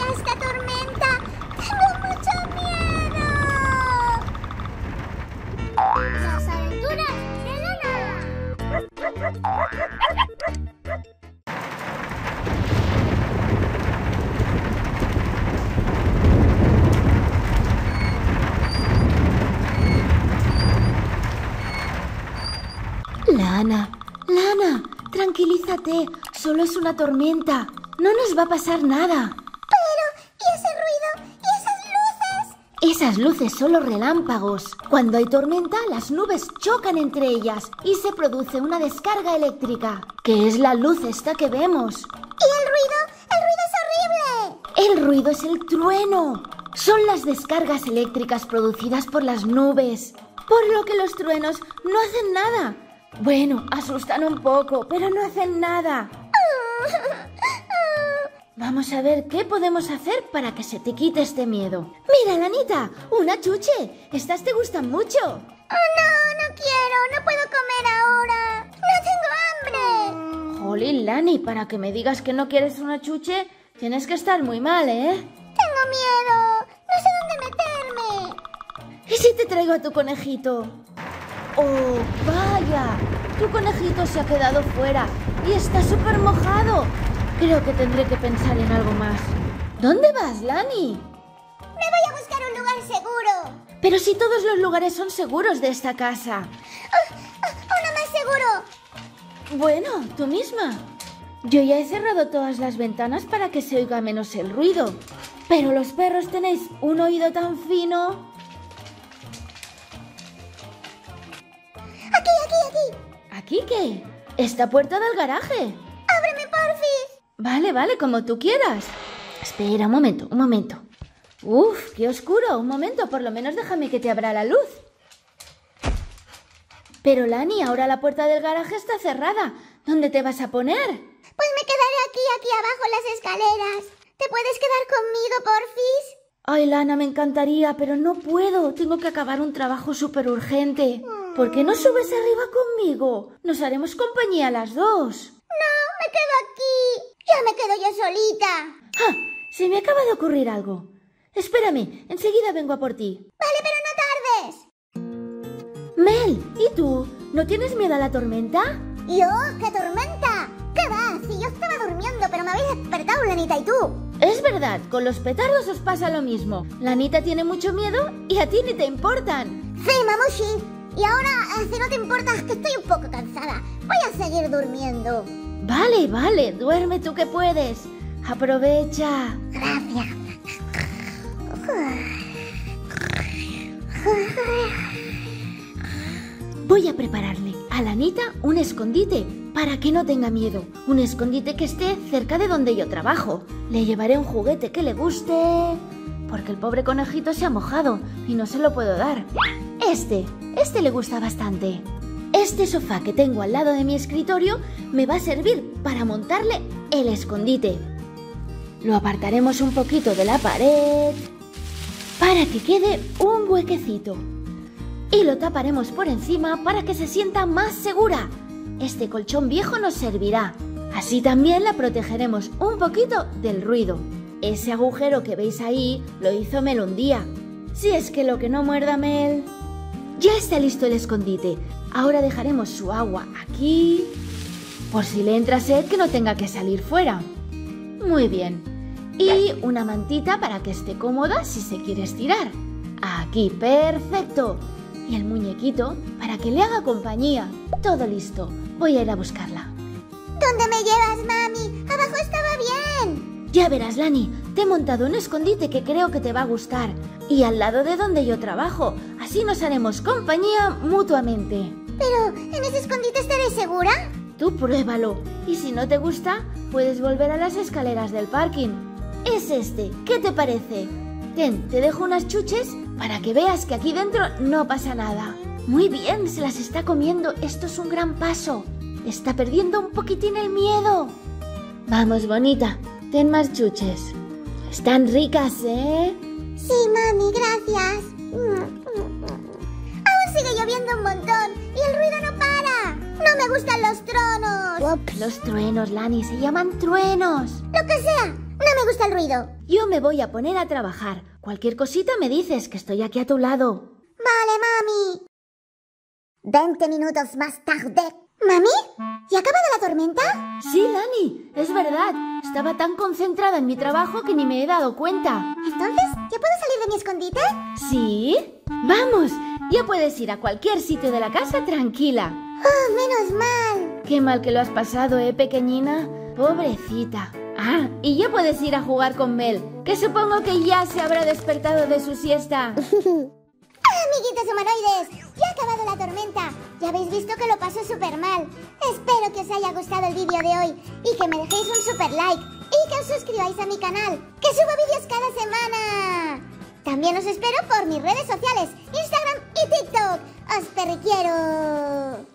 a esta tormenta! ¡Tengo mucho miedo! Las aventuras de la nada. Lana, tranquilízate, solo es una tormenta, no nos va a pasar nada. Pero, ¿y ese ruido? ¿Y esas luces? Esas luces son los relámpagos. Cuando hay tormenta, las nubes chocan entre ellas y se produce una descarga eléctrica, que es la luz esta que vemos. ¿Y el ruido? ¡El ruido es horrible! El ruido es el trueno. Son las descargas eléctricas producidas por las nubes, por lo que los truenos no hacen nada. Bueno, asustan un poco, pero no hacen nada. Vamos a ver qué podemos hacer para que se te quite este miedo. Mira, Lanita, una chuche. Estas te gustan mucho. ¡Oh, no quiero! ¡No puedo comer ahora! ¡No tengo hambre! Jolín, Lani, para que me digas que no quieres una chuche, tienes que estar muy mal, ¿eh? ¡Tengo miedo! ¡No sé dónde meterme! ¿Y si te traigo a tu conejito? ¡Oh, vaya! Tu conejito se ha quedado fuera y está súper mojado. Creo que tendré que pensar en algo más. ¿Dónde vas, Lani? Me voy a buscar un lugar seguro. Pero si todos los lugares son seguros de esta casa. ¡Uno más seguro! Bueno, tú misma. Yo ya he cerrado todas las ventanas para que se oiga menos el ruido. Pero los perros tenéis un oído tan fino. ¡Aquí! ¿Aquí qué? Esta puerta del garaje. ¡Ábreme, porfis! Vale, como tú quieras. Espera, un momento. Uf, qué oscuro. Un momento, por lo menos déjame que te abra la luz. Pero, Lani, ahora la puerta del garaje está cerrada. ¿Dónde te vas a poner? Pues me quedaré aquí abajo en las escaleras. ¿Te puedes quedar conmigo, porfis? Ay, Lana, me encantaría, pero no puedo. Tengo que acabar un trabajo súper urgente. ¿Por qué no subes arriba conmigo? Nos haremos compañía las dos. No, me quedo aquí. Ya me quedo yo solita. ¡Ah! Se me acaba de ocurrir algo. Espérame, enseguida vengo a por ti. Vale, pero no tardes. Mel, ¿y tú? ¿No tienes miedo a la tormenta? ¿Yo? ¿Qué tormenta? ¿Qué va? Si yo estaba durmiendo, pero me habéis despertado, Lanita, ¿y tú? Es verdad, con los petardos os pasa lo mismo. La Anita tiene mucho miedo y a ti ni te importan. Sí, mamushi. Y ahora, si no te importa, es que estoy un poco cansada. Voy a seguir durmiendo. Vale, duerme tú que puedes. Aprovecha. Gracias. Voy a prepararle a la Anita un escondite para que no tenga miedo. Un escondite que esté cerca de donde yo trabajo. Le llevaré un juguete que le guste, porque el pobre conejito se ha mojado y no se lo puedo dar. Este le gusta bastante. Este sofá que tengo al lado de mi escritorio me va a servir para montarle el escondite. Lo apartaremos un poquito de la pared para que quede un huequecito. Y lo taparemos por encima para que se sienta más segura. Este colchón viejo nos servirá. Así también la protegeremos un poquito del ruido. Ese agujero que veis ahí lo hizo Mel un día. Si es que lo que no muerda Mel. Ya está listo el escondite. Ahora dejaremos su agua aquí, por si le entra sed que no tenga que salir fuera. Muy bien. Y una mantita para que esté cómoda si se quiere estirar. Aquí, perfecto. Y el muñequito para que le haga compañía. Todo listo. Voy a ir a buscarla. ¿Dónde me llevas, mami? Abajo estaba bien. Ya verás, Lani, te he montado un escondite que creo que te va a gustar. Y al lado de donde yo trabajo. Así nos haremos compañía mutuamente. Pero, ¿en ese escondite estaré segura? Tú pruébalo. Y si no te gusta, puedes volver a las escaleras del parking. Es este. ¿Qué te parece? Ten, te dejo unas chuches para que veas que aquí dentro no pasa nada. Muy bien, se las está comiendo. Esto es un gran paso. Está perdiendo un poquitín el miedo. Vamos, bonita. Ten más chuches. Están ricas, ¿eh? Sí, mami, gracias. Aún sigue lloviendo un montón y el ruido no para. No me gustan los truenos. Los truenos, Lani, se llaman truenos. Lo que sea, no me me gusta el ruido. Yo me voy a poner a trabajar. Cualquier cosita me dices, que estoy aquí a tu lado. Vale, mami. 20 minutos más tarde. ¿Mami? ¿Ya ha acabado la tormenta? Sí, Lani, es verdad. Estaba tan concentrada en mi trabajo que ni me he dado cuenta. Entonces, ¿ya puedo salir de mi escondite? ¿Sí? ¡Vamos! Ya puedes ir a cualquier sitio de la casa tranquila. ¡Oh, menos mal! Qué mal que lo has pasado, pequeñina? Pobrecita. Ah, y ya puedes ir a jugar con Mel, que supongo que ya se habrá despertado de su siesta. Amiguitos humanoides, ya ha acabado la tormenta. Ya habéis visto que lo paso súper mal. Espero que os haya gustado el vídeo de hoy y que me dejéis un super like y que os suscribáis a mi canal, que subo vídeos cada semana. También os espero por mis redes sociales, Instagram y TikTok. ¡Os perriquiero!